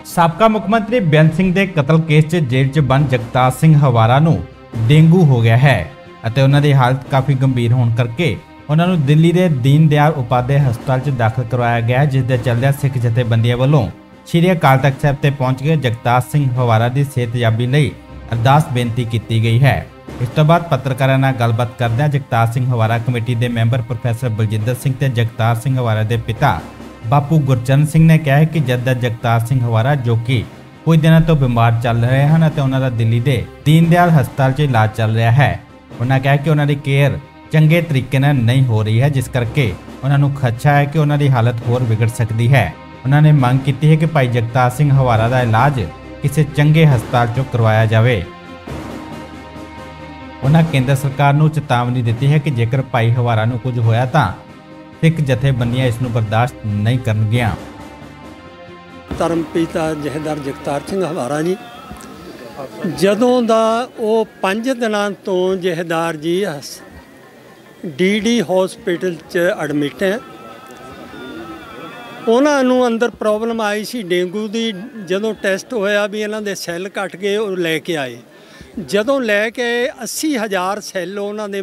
ਸਾਬਕਾ ਮੁੱਖ ਮੰਤਰੀ ਬੇਅੰਤ ਸਿੰਘ ਦੇ ਕਤਲ ਕੇਸ 'ਚ ਜੇਲ੍ਹ 'ਚ ਬੰਦ ਜਗਤਾਰ ਸਿੰਘ ਹਵਾਰਾ ਨੂੰ ਡੇਂਗੂ ਹੋ ਗਿਆ ਹੈ ਅਤੇ ਉਹਨਾਂ ਦੀ ਹਾਲਤ ਕਾਫੀ ਗੰਭੀਰ ਹੋਣ ਕਰਕੇ ਉਹਨਾਂ ਨੂੰ ਦਿੱਲੀ ਦੇ ਦੀਨ ਦਿਆਲ ਉਪਾਧਿਆਏ ਹਸਪਤਾਲ 'ਚ ਦਾਖਲ ਕਰਵਾਇਆ ਗਿਆ, ਜਿਸ ਦੇ ਚੱਲਦਿਆਂ ਸਿੱਖ ਜਥੇਬੰਦੀਆਂ ਵੱਲੋਂ ਸ਼੍ਰੀ ਅਕਾਲ ਤਖਤ ਸਾਹਿਬ ਤੇ ਪਹੁੰਚ ਕੇ ਜਗਤਾਰ ਸਿੰਘ ਹਵਾਰਾ ਦੀ ਸਿਹਤਯਾਬੀ ਲਈ ਅਰਦਾਸ ਬੇਨਤੀ ਕੀਤੀ ਗਈ ਹੈ। ਇਸ ਤੋਂ ਬਾਅਦ ਪੱਤਰਕਾਰਾਂ ਨਾਲ ਗੱਲਬਾਤ ਕਰਦਿਆਂ ਜਗਤਾਰ ਸਿੰਘ ਹਵਾਰਾ ਕਮੇਟੀ ਦੇ ਮੈਂਬਰ ਪ੍ਰੋਫੈਸਰ ਬਲਜਿੰਦਰ ਸਿੰਘ ਤੇ ਜਗਤਾਰ ਸਿੰਘ ਹਵਾਰਾ ਦੇ ਪਿਤਾ ਬਾਪੂ ਗੁਰਚਰਨ ਸਿੰਘ ਨੇ ਕਿਹਾ ਕਿ ਜਦ ਜਗਤਾਰ ਸਿੰਘ ਹਵਾਰਾ ਜੋ ਕਿ ਕੁਝ ਦਿਨਾਂ ਤੋਂ ਬਿਮਾਰ ਚੱਲ ਰਹੇ ਹਨ ਅਤੇ ਉਹਨਾਂ ਦਾ ਦਿੱਲੀ ਦੇ ਦੀਨ ਦਿਆਲ ਹਸਪਤਾਲ 'ਚ ਇਲਾਜ ਚੱਲ ਰਿਹਾ ਹੈ। ਉਹਨਾਂ ਕਿਹਾ ਕਿ ਉਹਨਾਂ ਦੀ ਕੇਅਰ ਚੰਗੇ ਤਰੀਕੇ ਨਾਲ ਨਹੀਂ ਹੋ ਰਹੀ ਹੈ, ਜਿਸ ਕਰਕੇ ਉਹਨਾਂ ਨੂੰ ਖਦਸ਼ਾ ਹੈ ਕਿ ਉਹਨਾਂ ਦੀ ਹਾਲਤ ਹੋਰ ਵਿਗੜ ਸਕਦੀ ਹੈ। ਉਹਨਾਂ ਨੇ ਮੰਗ ਕੀਤੀ ਹੈ ਕਿ ਭਾਈ ਜਗਤਾਰ ਸਿੰਘ ਹਵਾਰਾ ਦਾ ਇਲਾਜ ਕਿਸੇ ਚੰਗੇ ਹਸਪਤਾਲ 'ਚੋਂ ਕਰਵਾਇਆ ਜਾਵੇ। ਉਹਨਾਂ ਕੇਂਦਰ ਸਰਕਾਰ ਨੂੰ ਚੇਤਾਵਨੀ ਦਿੱਤੀ ਹੈ ਕਿ ਜੇਕਰ ਭਾਈ ਹਵਾਰਾ ਨੂੰ ਕੁਝ ਹੋਇਆ ਤਾਂ ਸਿੱਖ ਜਥੇਬੰਦੀਆਂ ਇਸ ਨੂੰ ਬਰਦਾਸ਼ਤ ਨਹੀਂ ਕਰਨਗੀਆਂ। ਧਰਮ ਪਿਤਾ ਜਥੇਦਾਰ ਜਗਤਾਰ ਸਿੰਘ ਹਵਾਰਾ ਜੀ ਜਦੋਂ ਦਾ ਉਹ 5 ਦਿਨਾਂ ਤੋਂ ਜਥੇਦਾਰ ਜੀ ਡੀ ਹਸਪੀਟਲ 'ਚ ਐਡਮਿਟ ਹੈ। ਉਹਨਾਂ ਨੂੰ ਅੰਦਰ ਪ੍ਰੋਬਲਮ ਆਈ ਸੀ ਡੇਂਗੂ ਦੀ। ਜਦੋਂ ਟੈਸਟ ਹੋਇਆ ਵੀ ਇਹਨਾਂ ਦੇ ਸੈੱਲ ਘਟ ਗਏ, ਉਹ ਲੈ ਕੇ ਆਏ। ਜਦੋਂ ਲੈ ਕੇ 80,000 ਸੈੱਲ ਉਹਨਾਂ ਦੇ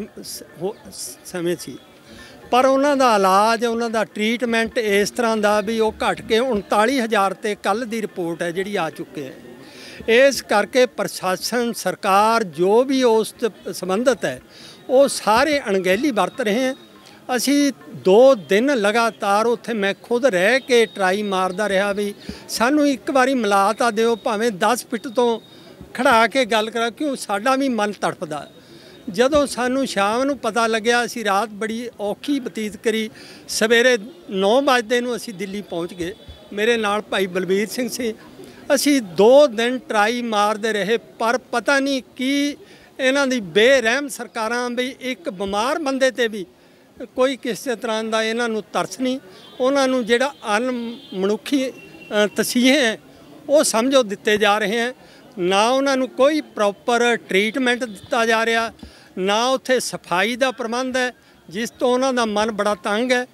ਸਮੇਂ ਸੀ, ਪਰ ਉਹਨਾਂ ਦਾ ਇਲਾਜ, ਉਹਨਾਂ ਦਾ ਟਰੀਟਮੈਂਟ ਇਸ ਤਰ੍ਹਾਂ ਦਾ ਵੀ ਉਹ ਘਟ ਕੇ 39,000 ਤੇ ਕੱਲ੍ਹ ਦੀ ਰਿਪੋਰਟ ਹੈ ਜਿਹੜੀ ਆ ਚੁੱਕੀ ਹੈ। ਇਸ ਕਰਕੇ ਪ੍ਰਸ਼ਾਸਨ, ਸਰਕਾਰ ਜੋ ਵੀ ਉਸ ਸੰਬੰਧਿਤ ਹੈ ਉਹ ਸਾਰੇ ਅਣਗਹਿਲੀ ਵਰਤ ਰਹੇ ਹੈ। ਅਸੀਂ 2 ਦਿਨ ਲਗਾਤਾਰ ਉੱਥੇ ਮੈਂ ਖੁਦ ਰਹਿ ਕੇ ਟਰਾਈ ਮਾਰਦਾ ਰਿਹਾ ਵੀ ਸਾਨੂੰ ਇੱਕ ਵਾਰੀ ਮਿਲਾ ਤਾਂ ਦਿਓ, ਭਾਵੇਂ 10 ਫੁੱਟ ਤੋਂ ਖੜਾ ਕੇ ਗੱਲ ਕਰਾ, ਕਿਉਂ ਸਾਡਾ ਵੀ ਮਨ ਤੜਫਦਾ। ਜਦੋਂ ਸਾਨੂੰ ਸ਼ਾਮ ਨੂੰ ਪਤਾ ਲੱਗਿਆ, ਅਸੀਂ ਰਾਤ ਬੜੀ ਔਖੀ ਬਤੀਤ ਕਰੀ। ਸਵੇਰੇ 9 ਵਜੇ ਨੂੰ ਅਸੀਂ ਦਿੱਲੀ ਪਹੁੰਚ ਗਏ। ਮੇਰੇ ਨਾਲ ਭਾਈ ਬਲਬੀਰ ਸਿੰਘ ਸੀ। ਅਸੀਂ 2 ਦਿਨ ਟਰਾਈ ਮਾਰਦੇ ਰਹੇ, ਪਰ ਪਤਾ ਨਹੀਂ ਕੀ ਇਹਨਾਂ ਦੀ ਬੇਰਹਿਮ ਸਰਕਾਰਾਂ ਵੀ ਇੱਕ ਬਿਮਾਰ ਬੰਦੇ 'ਤੇ ਵੀ ਕੋਈ ਕਿਸੇ ਤਰ੍ਹਾਂ ਦਾ ਇਹਨਾਂ ਨੂੰ ਤਰਸ ਨਹੀਂ। ਉਹਨਾਂ ਨੂੰ ਜਿਹੜਾ ਅਣਮਨੁੱਖੀ ਤਸੀਹੇ ਹੈ ਉਹ ਸਮਝੋ ਦਿੱਤੇ ਜਾ ਰਹੇ ਹੈ। ਨਾ ਉਹਨਾਂ ਨੂੰ ਕੋਈ ਪ੍ਰੋਪਰ ਟਰੀਟਮੈਂਟ ਦਿੱਤਾ ਜਾ ਰਿਹਾ, ਨਾ ਉੱਥੇ ਸਫਾਈ ਦਾ ਪ੍ਰਬੰਧ ਹੈ, ਜਿਸ ਤੋਂ ਉਹਨਾਂ ਦਾ ਮਨ ਬੜਾ ਤੰਗ ਹੈ।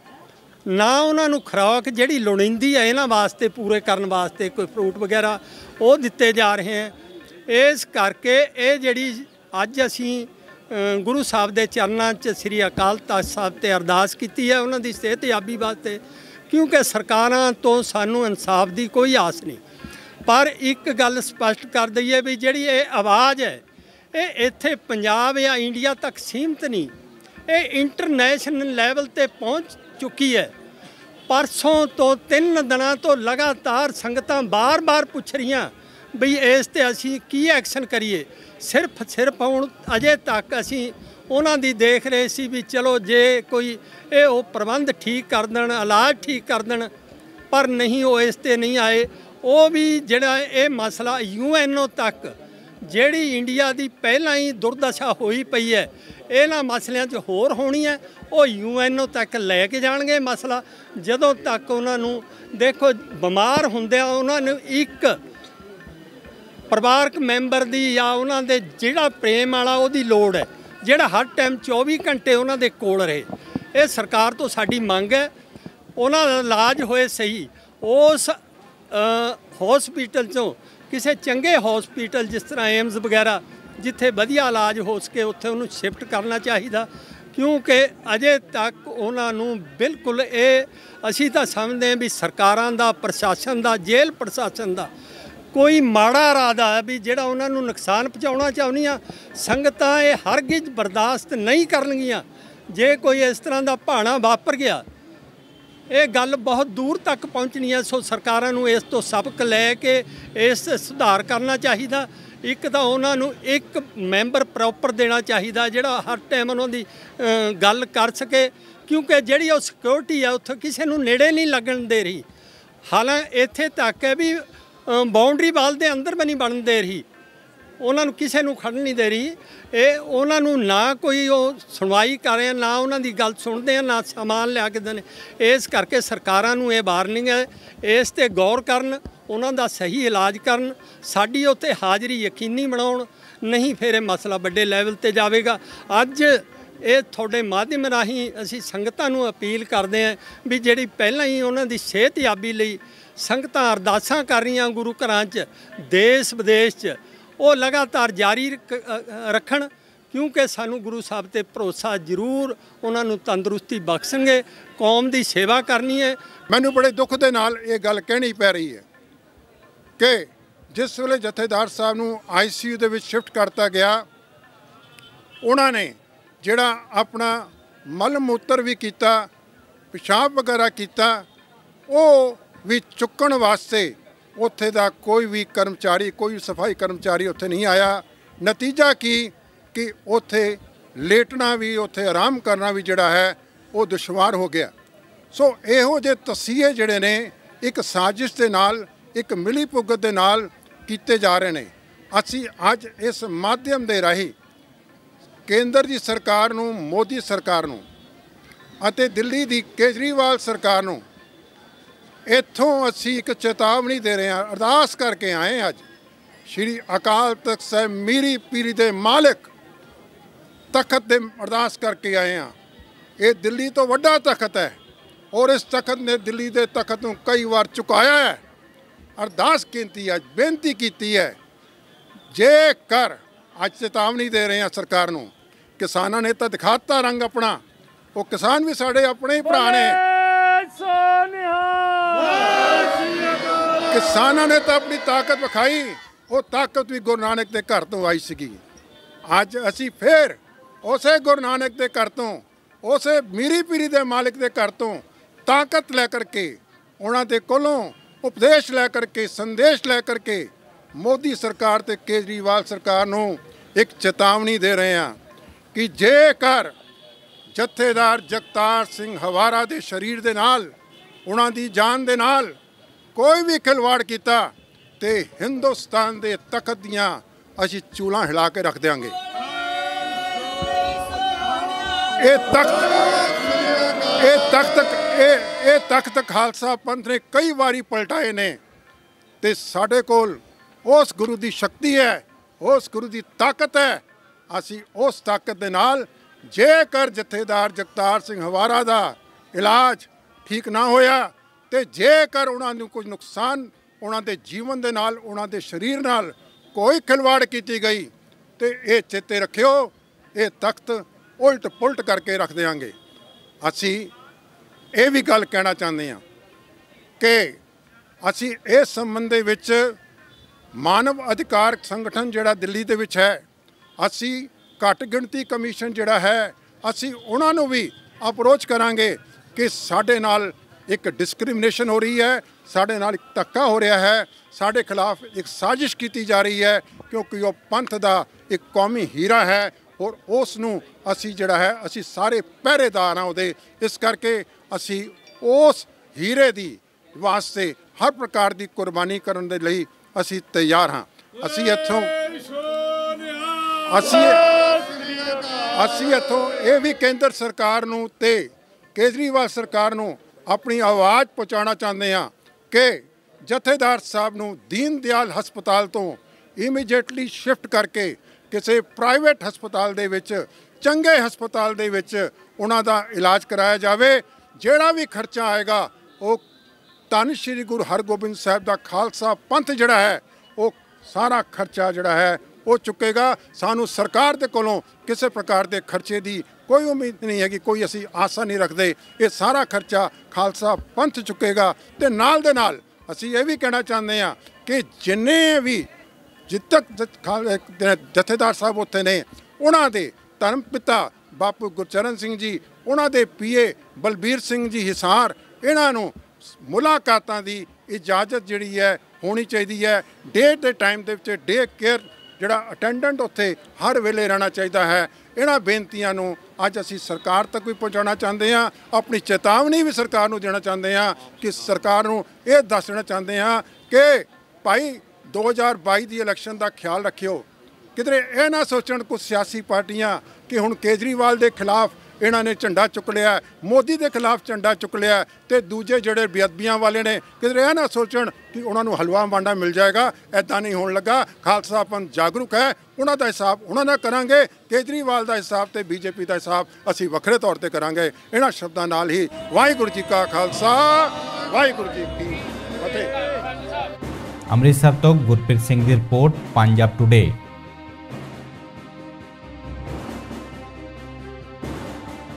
ਨਾ ਉਹਨਾਂ ਨੂੰ ਖੁਰਾਕ ਜਿਹੜੀ ਲੋੜੀਂਦੀ ਹੈ ਇਹਨਾਂ ਵਾਸਤੇ ਪੂਰੇ ਕਰਨ ਵਾਸਤੇ ਕੋਈ ਫਰੂਟ ਵਗੈਰਾ ਉਹ ਦਿੱਤੇ ਜਾ ਰਹੇ ਹੈ। ਇਸ ਕਰਕੇ ਇਹ ਜਿਹੜੀ ਅੱਜ ਅਸੀਂ ਗੁਰੂ ਸਾਹਿਬ ਦੇ ਚਰਨਾਂ 'ਚ ਸ੍ਰੀ ਅਕਾਲ ਤਖਤ ਸਾਹਿਬ 'ਤੇ ਅਰਦਾਸ ਕੀਤੀ ਹੈ ਉਹਨਾਂ ਦੀ ਸਿਹਤਯਾਬੀ ਵਾਸਤੇ, ਕਿਉਂਕਿ ਸਰਕਾਰਾਂ ਤੋਂ ਸਾਨੂੰ ਇਨਸਾਫ ਦੀ ਕੋਈ ਆਸ ਨਹੀਂ। ਪਰ ਇੱਕ ਗੱਲ ਸਪਸ਼ਟ ਕਰ ਦਈਏ ਵੀ ਜਿਹੜੀ ਇਹ ਆਵਾਜ਼ ਹੈ ਇਹ ਇੱਥੇ ਪੰਜਾਬ ਜਾਂ ਇੰਡੀਆ ਤੱਕ ਸੀਮਤ ਨਹੀਂ, ਇਹ ਇੰਟਰਨੈਸ਼ਨਲ ਲੈਵਲ 'ਤੇ ਪਹੁੰਚ ਚੁੱਕੀ ਹੈ। ਪਰਸੋਂ ਤੋਂ 3 ਦਿਨਾਂ ਤੋਂ ਲਗਾਤਾਰ ਸੰਗਤਾਂ ਬਾਰ-ਬਾਰ ਪੁੱਛ ਰਹੀਆਂ ਵੀ ਇਸ 'ਤੇ ਅਸੀਂ ਕੀ ਐਕਸ਼ਨ ਕਰੀਏ। ਸਿਰਫ ਹੁਣ ਅਜੇ ਤੱਕ ਅਸੀਂ ਉਹਨਾਂ ਦੀ ਦੇਖ ਰਹੇ ਸੀ ਵੀ ਚਲੋ ਜੇ ਕੋਈ ਉਹ ਪ੍ਰਬੰਧ ਠੀਕ ਕਰ ਦੇਣ, ਇਲਾਜ ਠੀਕ ਕਰ ਦੇਣ, ਪਰ ਨਹੀਂ, ਉਹ ਇਸ 'ਤੇ ਨਹੀਂ ਆਏ। ਉਹ ਵੀ ਜਿਹੜਾ ਇਹ ਮਸਲਾ UNO ਤੱਕ, ਜਿਹੜੀ ਇੰਡੀਆ ਦੀ ਪਹਿਲਾਂ ਹੀ ਦੁਰਦਸ਼ਾ ਹੋਈ ਪਈ ਹੈ, ਇਹਨਾਂ ਮਸਲਿਆਂ 'ਚ ਹੋਰ ਹੋਣੀ ਹੈ, ਉਹ UNO ਤੱਕ ਲੈ ਕੇ ਜਾਣਗੇ ਮਸਲਾ। ਜਦੋਂ ਤੱਕ ਉਹਨਾਂ ਨੂੰ ਦੇਖੋ ਬਿਮਾਰ ਹੁੰਦਿਆਂ ਉਹਨਾਂ ਨੂੰ ਇੱਕ ਪਰਿਵਾਰਕ ਮੈਂਬਰ ਦੀ ਜਾਂ ਉਹਨਾਂ ਦੇ ਜਿਹੜਾ ਪ੍ਰੇਮ ਵਾਲਾ ਉਹਦੀ ਲੋੜ ਹੈ, ਜਿਹੜਾ ਹਰ ਟਾਈਮ 24 ਘੰਟੇ ਉਹਨਾਂ ਦੇ ਕੋਲ ਰਹੇ। ਇਹ ਸਰਕਾਰ ਤੋਂ ਸਾਡੀ ਮੰਗ ਹੈ ਉਹਨਾਂ ਦਾ ਇਲਾਜ ਹੋਏ ਸਹੀ। ਉਸ ਹਸਪੀਟਲ 'ਚੋਂ ਕਿਸੇ ਚੰਗੇ ਹਸਪੀਟਲ ਜਿਸ ਤਰ੍ਹਾਂ ਏਮਜ਼ ਵਗੈਰਾ ਜਿੱਥੇ ਵਧੀਆ ਇਲਾਜ ਹੋ ਸਕੇ ਉੱਥੇ ਉਹਨੂੰ ਸ਼ਿਫਟ ਕਰਨਾ ਚਾਹੀਦਾ, ਕਿਉਂਕਿ ਅਜੇ ਤੱਕ ਉਹਨਾਂ ਨੂੰ ਬਿਲਕੁਲ ਇਹ ਅਸੀਂ ਤਾਂ ਸਮਝਦੇ ਹਾਂ ਵੀ ਸਰਕਾਰਾਂ ਦਾ, ਪ੍ਰਸ਼ਾਸਨ ਦਾ, ਜੇਲ੍ਹ ਪ੍ਰਸ਼ਾਸਨ ਦਾ ਕੋਈ ਮਾੜਾ ਇਰਾਦਾ ਹੈ ਵੀ ਜਿਹੜਾ ਉਹਨਾਂ ਨੂੰ ਨੁਕਸਾਨ ਪਹੁੰਚਾਉਣਾ ਚਾਹੁੰਦੀਆਂ। ਸੰਗਤਾਂ ਇਹ ਹਰਗਿਜ਼ ਬਰਦਾਸ਼ਤ ਨਹੀਂ ਕਰਨਗੀਆਂ। ਜੇ ਕੋਈ ਇਸ ਤਰ੍ਹਾਂ ਦਾ ਭਾਣਾ ਵਾਪਰ ਗਿਆ, ਇਹ ਗੱਲ ਬਹੁਤ ਦੂਰ ਤੱਕ ਪਹੁੰਚਣੀ ਹੈ। ਸੋ ਸਰਕਾਰਾਂ ਨੂੰ ਇਸ ਤੋਂ ਸਬਕ ਲੈ ਕੇ ਇਸ ਸੁਧਾਰ ਕਰਨਾ ਚਾਹੀਦਾ। ਇੱਕ ਤਾਂ ਉਹਨਾਂ ਨੂੰ ਇੱਕ ਮੈਂਬਰ ਪ੍ਰੋਪਰ ਦੇਣਾ ਚਾਹੀਦਾ ਜਿਹੜਾ ਹਰ ਟਾਈਮ ਉਹਨਾਂ ਦੀ ਗੱਲ ਕਰ ਸਕੇ, ਕਿਉਂਕਿ ਜਿਹੜੀ ਉਹ ਸਿਕਿਉਰਿਟੀ ਹੈ ਉੱਥੇ ਕਿਸੇ ਨੂੰ ਨੇੜੇ ਨਹੀਂ ਲੱਗਣ ਦੇ ਰਹੀ। ਹਾਲਾਂਕਿ ਇੱਥੇ ਤੱਕ ਹੈ ਵੀ ਬਾਉਂਡਰੀ ਵਾਲ ਦੇ ਅੰਦਰ ਵੀ ਨਹੀਂ ਬਣਨ ਦੇ ਰਹੀ, ਉਹਨਾਂ ਨੂੰ ਕਿਸੇ ਨੂੰ ਖੜਨ ਨਹੀਂ ਦੇ ਰਹੀ। ਇਹ ਉਹਨਾਂ ਨੂੰ ਨਾ ਕੋਈ ਉਹ ਸੁਣਵਾਈ ਕਰ ਰਹੇ, ਨਾ ਉਹਨਾਂ ਦੀ ਗੱਲ ਸੁਣਦੇ ਆ, ਨਾ ਸਮਾਨ ਲਿਆ ਕੇ ਦੇਣ। ਇਸ ਕਰਕੇ ਸਰਕਾਰਾਂ ਨੂੰ ਇਹ ਵਾਰਨਿੰਗ ਹੈ, ਇਸ 'ਤੇ ਗੌਰ ਕਰਨ, ਉਹਨਾਂ ਦਾ ਸਹੀ ਇਲਾਜ ਕਰਨ, ਸਾਡੀ ਉੱਥੇ ਹਾਜ਼ਰੀ ਯਕੀਨੀ ਬਣਾਉਣ, ਨਹੀਂ ਫਿਰ ਇਹ ਮਸਲਾ ਵੱਡੇ ਲੈਵਲ 'ਤੇ ਜਾਵੇਗਾ। ਅੱਜ ਇਹ ਤੁਹਾਡੇ ਮਾਧਿਅਮ ਰਾਹੀਂ ਅਸੀਂ ਸੰਗਤਾਂ ਨੂੰ ਅਪੀਲ ਕਰਦੇ ਹਾਂ ਵੀ ਜਿਹੜੀ ਪਹਿਲਾਂ ਹੀ ਉਹਨਾਂ ਦੀ ਸਿਹਤਯਾਬੀ ਲਈ ਸੰਗਤਾਂ ਅਰਦਾਸਾਂ ਕਰ ਰਹੀਆਂ ਗੁਰੂ ਘਰਾਂ 'ਚ ਦੇਸ਼ ਵਿਦੇਸ਼ 'ਚ, ਉਹ ਲਗਾਤਾਰ ਜਾਰੀ ਰੱਖਣ, ਕਿਉਂਕਿ ਸਾਨੂੰ ਗੁਰੂ ਸਾਹਿਬ ਤੇ ਭਰੋਸਾ ਜ਼ਰੂਰ ਉਹਨਾਂ ਨੂੰ ਤੰਦਰੁਸਤੀ ਬਖਸ਼ਣਗੇ। ਕੌਮ ਦੀ ਸੇਵਾ ਕਰਨੀ ਹੈ। ਮੈਨੂੰ ਬੜੇ ਦੁੱਖ ਦੇ ਨਾਲ ਇਹ ਗੱਲ ਕਹਿਣੀ ਪੈ ਰਹੀ ਹੈ ਕਿ ਜਿਸ ਵੇਲੇ ਜਥੇਦਾਰ ਸਾਹਿਬ ਨੂੰ ICU ਦੇ ਵਿੱਚ ਸ਼ਿਫਟ ਕਰਤਾ ਗਿਆ, ਉਹਨਾਂ ਨੇ ਜਿਹੜਾ ਆਪਣਾ ਮਲ ਮੂਤਰ ਵੀ ਕੀਤਾ, ਪਿਸ਼ਾਬ ਵਗੈਰਾ ਕੀਤਾ, ਉਹ ਵੀ ਚੁੱਕਣ ਵਾਸਤੇ ਉੱਥੇ ਦਾ ਕੋਈ ਵੀ ਕਰਮਚਾਰੀ, ਕੋਈ ਸਫਾਈ ਕਰਮਚਾਰੀ ਉੱਥੇ ਨਹੀਂ ਆਇਆ। ਨਤੀਜਾ ਕੀ ਕਿ ਉੱਥੇ ਲੇਟਣਾ ਵੀ, ਉੱਥੇ ਆਰਾਮ ਕਰਨਾ ਵੀ ਜਿਹੜਾ ਹੈ ਉਹ ਦੁਸ਼ਵਾਰ ਹੋ ਗਿਆ। ਸੋ ਇਹੋ ਜਿਹੇ ਤਸੀਹੇ ਜਿਹੜੇ ਨੇ ਇੱਕ ਸਾਜ਼ਿਸ਼ ਦੇ ਨਾਲ, ਇੱਕ ਮਿਲੀ ਭੁਗਤ ਦੇ ਨਾਲ ਕੀਤੇ ਜਾ ਰਹੇ ਨੇ। ਅਸੀਂ ਅੱਜ ਇਸ ਮਾਧਿਅਮ ਦੇ ਰਾਹੀਂ ਕੇਂਦਰ ਦੀ ਸਰਕਾਰ ਨੂੰ, ਮੋਦੀ ਸਰਕਾਰ ਨੂੰ ਅਤੇ ਦਿੱਲੀ ਦੀ ਕੇਜਰੀਵਾਲ ਸਰਕਾਰ ਨੂੰ ਇੱਥੋਂ ਅਸੀਂ ਇੱਕ ਚੇਤਾਵਨੀ ਦੇ ਰਹੇ ਹਾਂ, ਅਰਦਾਸ ਕਰਕੇ ਆਏ ਅੱਜ ਸ਼੍ਰੀ ਅਕਾਲ ਤਖਤ ਸਾਹਿਬ ਮੀਰੀ ਪੀਰੀ ਦੇ ਮਾਲਕ ਤਖਤ ਦੇ ਅਰਦਾਸ ਕਰਕੇ ਆਏ ਹਾਂ। ਇਹ ਦਿੱਲੀ ਤੋਂ ਵੱਡਾ ਤਖਤ ਹੈ ਔਰ ਇਸ ਤਖਤ ਨੇ ਦਿੱਲੀ ਦੇ ਤਖਤ ਨੂੰ ਕਈ ਵਾਰ ਚੁਕਾਇਆ ਹੈ। ਅਰਦਾਸ ਕੀਤੀ ਹੈ, ਬੇਨਤੀ ਕੀਤੀ ਹੈ, ਜੇਕਰ ਅੱਜ ਚੇਤਾਵਨੀ ਦੇ ਰਹੇ ਹਾਂ ਸਰਕਾਰ ਨੂੰ। ਕਿਸਾਨਾਂ ਨੇ ਤਾਂ ਦਿਖਾਤਾ ਰੰਗ ਆਪਣਾ, ਉਹ ਕਿਸਾਨ ਵੀ ਸਾਡੇ ਆਪਣੇ ਹੀ ਭਰਾ ਨੇ। ਕਿਸਾਨਾਂ ਨੇ ਤਾਂ ਆਪਣੀ ਤਾਕਤ ਵਿਖਾਈ, ਉਹ ਤਾਕਤ ਵੀ ਗੁਰੂ ਨਾਨਕ ਦੇ ਘਰ ਤੋਂ ਆਈ ਸੀਗੀ। ਅੱਜ ਅਸੀਂ ਫਿਰ ਉਸੇ ਗੁਰੂ ਨਾਨਕ ਦੇ ਘਰ ਤੋਂ, ਉਸੇ ਮੀਰੀ ਪੀਰੀ ਦੇ ਮਾਲਕ ਦੇ ਘਰ ਤੋਂ ਤਾਕਤ ਲੈ ਕਰਕੇ, ਉਹਨਾਂ ਦੇ ਕੋਲੋਂ ਉਪਦੇਸ਼ ਲੈ ਕਰਕੇ, ਸੰਦੇਸ਼ ਲੈ ਕਰਕੇ ਮੋਦੀ ਸਰਕਾਰ ਤੇ ਕੇਜਰੀਵਾਲ ਸਰਕਾਰ ਨੂੰ ਇੱਕ ਚੇਤਾਵਨੀ ਦੇ ਰਹੇ ਹਾਂ ਕਿ ਜੇਕਰ ਜਥੇਦਾਰ ਜਗਤਾਰ ਸਿੰਘ ਹਵਾਰਾ ਦੇ ਸਰੀਰ ਦੇ ਨਾਲ, ਉਹਨਾਂ ਦੀ ਜਾਨ ਦੇ ਨਾਲ ਕੋਈ ਵੀ ਖਿਲਵਾੜ ਕੀਤਾ ਤੇ ਹਿੰਦੁਸਤਾਨ ਦੇ ਤਖਤ ਦੀਆਂ ਅਸੀਂ ਚੂਲਾਂ ਹਿਲਾ ਕੇ ਰੱਖ ਦਿਆਂਗੇ। ਇਹ ਤਖਤ ਖਾਲਸਾ ਪੰਥ ਨੇ ਕਈ ਵਾਰੀ ਪਲਟਾਏ ਨੇ ਤੇ ਸਾਡੇ ਕੋਲ ਉਸ ਗੁਰੂ ਦੀ ਸ਼ਕਤੀ ਹੈ, ਉਸ ਗੁਰੂ ਦੀ ਤਾਕਤ ਹੈ। ਅਸੀਂ ਉਸ ਤਾਕਤ ਦੇ ਨਾਲ, ਜੇਕਰ ਜਥੇਦਾਰ ਜਗਤਾਰ ਸਿੰਘ ਹਵਾਰਾ ਦਾ ਇਲਾਜ ਠੀਕ ਨਾ ਹੋਇਆ ਤੇ ਜੇਕਰ ਉਹਨਾਂ ਨੂੰ ਕੁਝ ਨੁਕਸਾਨ, ਉਹਨਾਂ ਦੇ ਜੀਵਨ ਦੇ ਨਾਲ, ਉਹਨਾਂ ਦੇ ਸਰੀਰ ਨਾਲ ਕੋਈ ਖਿਲਵਾੜ ਕੀਤੀ ਗਈ ਤੇ ਇਹ ਚੇਤੇ ਰੱਖਿਓ, ਇਹ ਤਖਤ ਉਲਟ ਪੁਲਟ ਕਰਕੇ ਰੱਖ ਦਿਆਂਗੇ। ਅਸੀਂ ਇਹ ਵੀ ਗੱਲ ਕਹਿਣਾ ਚਾਹੁੰਦੇ ਹਾਂ ਕਿ ਅਸੀਂ ਇਸ ਸੰਬੰਧ ਦੇ ਵਿੱਚ ਮਾਨਵ ਅਧਿਕਾਰ ਸੰਗਠਨ ਜਿਹੜਾ ਦਿੱਲੀ ਦੇ ਵਿੱਚ ਹੈ, ਅਸੀਂ ਘੱਟ ਗਿਣਤੀ ਕਮਿਸ਼ਨ ਜਿਹੜਾ ਹੈ, ਅਸੀਂ ਉਹਨਾਂ ਨੂੰ ਵੀ ਅਪਰੋਚ ਕਰਾਂਗੇ ਕਿ ਸਾਡੇ ਨਾਲ ਇੱਕ ਡਿਸਕ੍ਰਿਮੀਨੇਸ਼ਨ ਹੋ ਰਹੀ ਹੈ, ਸਾਡੇ ਨਾਲ ਇੱਕ ਧੱਕਾ ਹੋ ਰਿਹਾ ਹੈ, ਸਾਡੇ ਖਿਲਾਫ ਇੱਕ ਸਾਜ਼ਿਸ਼ ਕੀਤੀ ਜਾ ਰਹੀ ਹੈ, ਕਿਉਂਕਿ ਉਹ ਪੰਥ ਦਾ ਇੱਕ ਕੌਮੀ ਹੀਰਾ ਹੈ ਔਰ ਉਸ ਨੂੰ ਅਸੀਂ ਜਿਹੜਾ ਹੈ, ਅਸੀਂ ਸਾਰੇ ਪਹਿਰੇਦਾਰ ਹਾਂ ਉਹਦੇ। ਇਸ ਕਰਕੇ ਅਸੀਂ ਉਸ ਹੀਰੇ ਦੀ ਵਾਸਤੇ ਹਰ ਪ੍ਰਕਾਰ ਦੀ ਕੁਰਬਾਨੀ ਕਰਨ ਦੇ ਲਈ ਅਸੀਂ ਤਿਆਰ ਹਾਂ। ਅਸੀਂ ਇੱਥੋਂ ਇਹ ਵੀ ਕੇਂਦਰ ਸਰਕਾਰ ਨੂੰ ਤੇ ਕੇਜਰੀਵਾਲ ਸਰਕਾਰ ਨੂੰ ਆਪਣੀ ਆਵਾਜ਼ ਪਹੁੰਚਾਉਣਾ ਚਾਹੁੰਦੇ ਹਾਂ ਕਿ ਜਥੇਦਾਰ ਸਾਹਿਬ ਨੂੰ ਦੀਨ ਦਿਆਲ ਹਸਪਤਾਲ ਤੋਂ ਇਮੀਡੀਏਟਲੀ ਸ਼ਿਫਟ ਕਰਕੇ ਕਿਸੇ ਪ੍ਰਾਈਵੇਟ ਹਸਪਤਾਲ ਦੇ ਵਿੱਚ, ਚੰਗੇ ਹਸਪਤਾਲ ਦੇ ਵਿੱਚ ਉਹਨਾਂ ਦਾ ਇਲਾਜ ਕਰਾਇਆ ਜਾਵੇ। ਜਿਹੜਾ ਵੀ ਖਰਚਾ ਆਏਗਾ ਉਹ ਧੰਨ ਸ਼੍ਰੀ ਗੁਰੂ ਹਰਗੋਬਿੰਦ ਸਾਹਿਬ ਦਾ ਖਾਲਸਾ ਪੰਥ ਜਿਹੜਾ ਹੈ ਉਹ ਸਾਰਾ ਖਰਚਾ ਜਿਹੜਾ ਹੈ ਉਹ ਚੁੱਕੇਗਾ। ਸਾਨੂੰ ਸਰਕਾਰ ਦੇ ਕੋਲੋਂ ਕਿਸੇ ਪ੍ਰਕਾਰ ਦੇ ਖਰਚੇ ਦੀ ਕੋਈ ਉਮੀਦ ਨਹੀਂ ਹੈਗੀ, ਕੋਈ ਅਸੀਂ ਆਸਾ ਨਹੀਂ ਰੱਖਦੇ। ਇਹ ਸਾਰਾ ਖਰਚਾ ਖਾਲਸਾ ਪੰਥ ਚੁੱਕੇਗਾ। ਤੇ ਨਾਲ ਦੇ ਨਾਲ ਅਸੀਂ ਇਹ ਵੀ ਕਹਿਣਾ ਚਾਹੁੰਦੇ ਹਾਂ ਕਿ ਜਿੰਨੇ ਵੀ ਜਥੇਦਾਰ ਸਾਹਿਬ ਉੱਥੇ ਨੇ, ਉਹਨਾਂ ਦੇ ਧਰਮ ਪਿਤਾ ਬਾਪੂ ਗੁਰਚਰਨ ਸਿੰਘ ਜੀ, ਉਹਨਾਂ ਦੇ PA ਬਲਬੀਰ ਸਿੰਘ ਜੀ ਹਿਸਾਰ, ਇਹਨਾਂ ਨੂੰ ਮੁਲਾਕਾਤਾਂ ਦੀ ਇਜਾਜ਼ਤ ਜਿਹੜੀ ਹੈ ਹੋਣੀ ਚਾਹੀਦੀ ਹੈ। ਡੇ ਦੇ ਟਾਈਮ ਦੇ ਵਿੱਚ ਡੇ ਕੇਅਰ ਜਿਹੜਾ ਅਟੈਂਡੈਂਟ ਉੱਥੇ ਹਰ ਵੇਲੇ ਰਹਿਣਾ ਚਾਹੀਦਾ ਹੈ। ਇਹਨਾਂ ਬੇਨਤੀਆਂ ਨੂੰ ਅੱਜ ਅਸੀਂ ਸਰਕਾਰ ਤੱਕ ਵੀ ਪਹੁੰਚਾਉਣਾ ਚਾਹੁੰਦੇ ਹਾਂ। ਆਪਣੀ ਚੇਤਾਵਨੀ ਵੀ ਸਰਕਾਰ ਨੂੰ ਦੇਣਾ ਚਾਹੁੰਦੇ ਹਾਂ ਕਿ ਸਰਕਾਰ ਨੂੰ ਇਹ ਦੱਸਣਾ ਚਾਹੁੰਦੇ ਹਾਂ ਕਿ ਭਾਈ 2022 ਦੀ ਇਲੈਕਸ਼ਨ ਦਾ ਖਿਆਲ ਰੱਖਿਓ। ਕਿਧਰੇ ਇਹ ਨਾ ਸੋਚਣ ਕੁਝ ਸਿਆਸੀ ਪਾਰਟੀਆਂ ਕਿ ਹੁਣ ਕੇਜਰੀਵਾਲ ਦੇ ਖਿਲਾਫ ਇਹਨਾਂ ਨੇ ਝੰਡਾ ਚੁੱਕ ਲਿਆ, ਮੋਦੀ ਦੇ ਖਿਲਾਫ ਝੰਡਾ ਚੁੱਕ ਲਿਆ, ਤੇ ਦੂਜੇ ਜਿਹੜੇ ਬੇਅਦਬੀਆਂ ਵਾਲੇ ਨੇ ਕਿਧਰੇ ਇਹ ਨਾ ਸੋਚਣ ਕਿ ਉਹਨਾਂ ਨੂੰ ਹਲਵਾ ਮਾਂਡਾ ਮਿਲ ਜਾਏਗਾ। ਐਦਾਂ ਨਹੀਂ ਹੋਣ ਲੱਗਾ। ਖਾਲਸਾ ਪੰਥ ਜਾਗਰੂਕ ਹੈ, ਉਹਨਾਂ ਦਾ ਹਿਸਾਬ ਉਹਨਾਂ ਨਾਲ ਕਰਾਂਗੇ। ਕੇਜਰੀਵਾਲ ਦਾ ਹਿਸਾਬ ਤੇ ਬੀਜੇਪੀ ਦਾ ਹਿਸਾਬ ਅਸੀਂ ਵੱਖਰੇ ਤੌਰ ਤੇ ਕਰਾਂਗੇ। ਇਹਨਾਂ ਸ਼ਬਦਾਂ ਨਾਲ ਹੀ ਵਾਹਿਗੁਰੂ ਜੀ ਕਾ ਖਾਲਸਾ, ਵਾਹਿਗੁਰੂ ਜੀ ਕੀ ਫਤਿਹ। ਅੰਮ੍ਰਿਤਸਰ ਤੋਂ ਗੁਰਪ੍ਰੀਤ ਸਿੰਘ ਦੀ ਰਿਪੋਰਟ, ਪੰਜਾਬ ਟੁਡੇ।